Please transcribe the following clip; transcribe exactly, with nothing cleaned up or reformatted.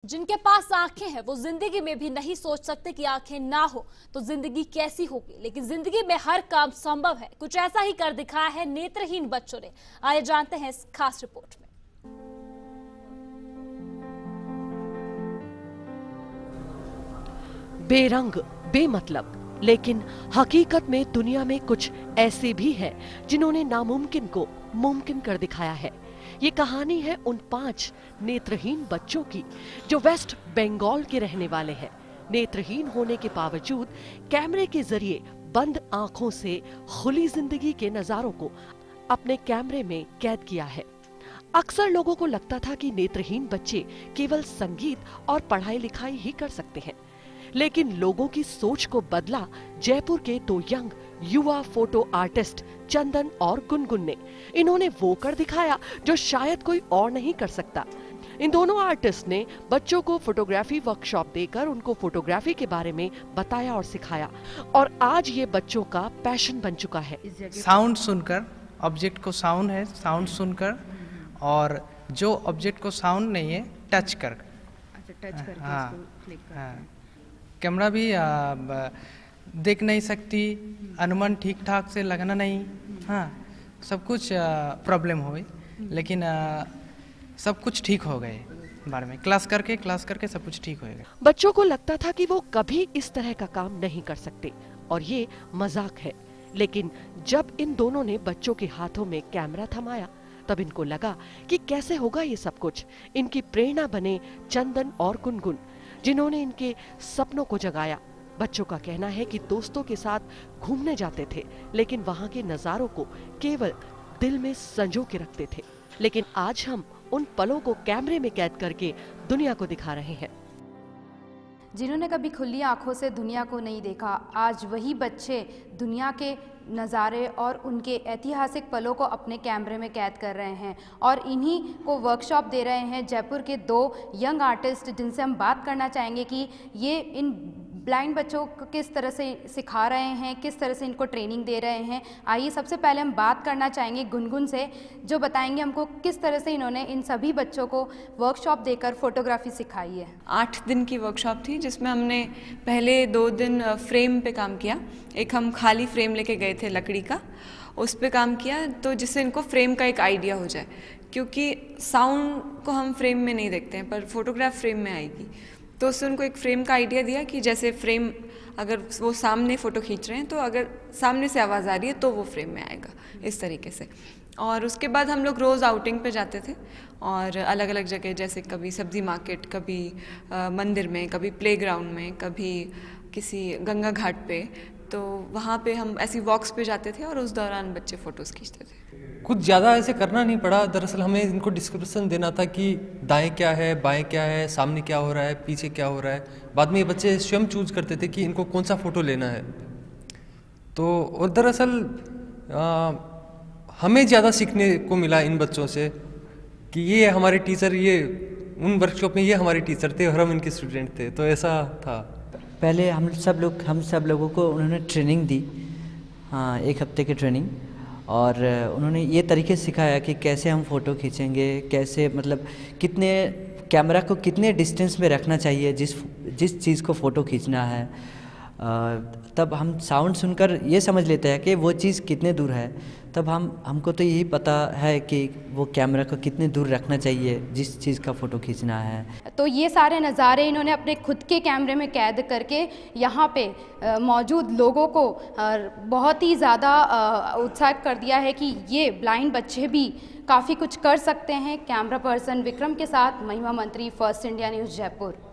जिनके पास आंखें हैं वो जिंदगी में भी नहीं सोच सकते कि आंखें ना हो तो जिंदगी कैसी होगी, लेकिन जिंदगी में हर काम संभव है। कुछ ऐसा ही कर दिखाया है नेत्रहीन बच्चों ने। आइए जानते हैं इस खास रिपोर्ट में। बेरंग, बेमतलब, लेकिन हकीकत में दुनिया में कुछ ऐसे भी हैं जिन्होंने नामुमकिन को मुमकिन कर दिखाया है। ये कहानी है उन पांच नेत्रहीन बच्चों की जो वेस्ट बंगाल के रहने वाले हैं। नेत्रहीन होने के बावजूद कैमरे के जरिए बंद आंखों से खुली जिंदगी के नजारों को अपने कैमरे में कैद किया है। अक्सर लोगों को लगता था कि नेत्रहीन बच्चे केवल संगीत और पढ़ाई लिखाई ही कर सकते हैं, लेकिन लोगों की सोच को बदला जयपुर के दो यंग युवा फोटो आर्टिस्ट चंदन और गुनगुन ने। इन्होंने वो कर दिखाया जो शायद कोई और नहीं कर सकता। इन दोनों आर्टिस्ट ने बच्चों को फोटोग्राफी वर्कशॉप देकर उनको फोटोग्राफी के बारे में बताया और सिखाया, और आज ये बच्चों का पैशन बन चुका है। साउंड सुनकर, ऑब्जेक्ट को साउंड है, साउंड सुनकर, और जो ऑब्जेक्ट को साउंड नहीं है टच कर, अच्छा टच करके हाँ, उसको क्लिक करते हैं। कैमरा भी आ, देख नहीं सकती, अनुमान ठीक ठाक से लगना नहीं, हाँ सब कुछ प्रॉब्लम हो गई, लेकिन आ, सब कुछ ठीक हो गए। बारे में क्लास करके क्लास करके सब कुछ ठीक हो गया। बच्चों को लगता था कि वो कभी इस तरह का काम नहीं कर सकते और ये मजाक है, लेकिन जब इन दोनों ने बच्चों के हाथों में कैमरा थमाया तब इनको लगा कि कैसे होगा ये सब कुछ। इनकी प्रेरणा बने चंदन और गुनगुन, जिन्होंने इनके सपनों को जगाया। बच्चों का कहना है कि दोस्तों के साथ घूमने जाते थे, लेकिन वहां के नजारों को केवल दिल में संजो के रखते थे, लेकिन आज हम उन पलों को कैमरे में कैद करके दुनिया को दिखा रहे हैं। जिन्होंने कभी खुली आंखों से दुनिया को नहीं देखा, आज वही बच्चे दुनिया के नज़ारे और उनके ऐतिहासिक पलों को अपने कैमरे में कैद कर रहे हैं, और इन्हीं को वर्कशॉप दे रहे हैं जयपुर के दो यंग आर्टिस्ट, जिनसे हम बात करना चाहेंगे कि ये इन ब्लाइंड बच्चों को किस तरह से सिखा रहे हैं, किस तरह से इनको ट्रेनिंग दे रहे हैं। आइए सबसे पहले हम बात करना चाहेंगे गुनगुन से, जो बताएंगे हमको किस तरह से इन्होंने इन सभी बच्चों को वर्कशॉप देकर फोटोग्राफी सिखाई है। आठ दिन की वर्कशॉप थी, जिसमें हमने पहले दो दिन फ्रेम पे काम किया। एक हम खाली फ्रेम लेके गए थे लकड़ी का, उस पे काम किया, तो जिससे इनको फ्रेम का एक आइडिया हो जाए, क्योंकि साउंड को हम फ्रेम में नहीं देखते हैं पर फोटोग्राफ फ्रेम में आएगी। तो उससे उनको एक फ्रेम का आइडिया दिया कि जैसे फ्रेम अगर वो सामने फ़ोटो खींच रहे हैं तो अगर सामने से आवाज़ आ रही है तो वो फ्रेम में आएगा, इस तरीके से। और उसके बाद हम लोग रोज़ आउटिंग पे जाते थे और अलग अलग जगह, जैसे कभी सब्ज़ी मार्केट, कभी आ, मंदिर में, कभी प्लेग्राउंड में, कभी किसी गंगा घाट पे, तो वहाँ पे हम ऐसी वॉक्स पे जाते थे और उस दौरान बच्चे फ़ोटोज़ खींचते थे। कुछ ज़्यादा ऐसे करना नहीं पड़ा। दरअसल हमें इनको डिस्क्रिप्शन देना था कि दाएं क्या है, बाएं क्या है, सामने क्या हो रहा है, पीछे क्या हो रहा है। बाद में ये बच्चे स्वयं चूज करते थे कि इनको कौन सा फ़ोटो लेना है। तो और दरअसल हमें ज़्यादा सीखने को मिला इन बच्चों से कि ये हमारे टीचर, ये उन वर्कशॉप में ये हमारे टीचर थे और हम इनके स्टूडेंट थे, तो ऐसा था। पहले हम सब लोग हम सब लोगों को उन्होंने ट्रेनिंग दी, हाँ एक हफ्ते की ट्रेनिंग, और उन्होंने ये तरीके सिखाया कि कैसे हम फ़ोटो खींचेंगे, कैसे मतलब कितने कैमरा को कितने डिस्टेंस में रखना चाहिए जिस जिस चीज़ को फ़ोटो खींचना है। तब हम साउंड सुनकर ये समझ लेते हैं कि वो चीज़ कितने दूर है। तब हम हमको तो यही पता है कि वो कैमरा को कितने दूर रखना चाहिए जिस चीज़ का फ़ोटो खींचना है। तो ये सारे नज़ारे इन्होंने अपने खुद के कैमरे में कैद करके यहाँ पे मौजूद लोगों को बहुत ही ज़्यादा उत्साहित कर दिया है कि ये ब्लाइंड बच्चे भी काफ़ी कुछ कर सकते हैं। कैमरा पर्सन विक्रम के साथ महिमा मंत्री, फर्स्ट इंडिया न्यूज़, जयपुर।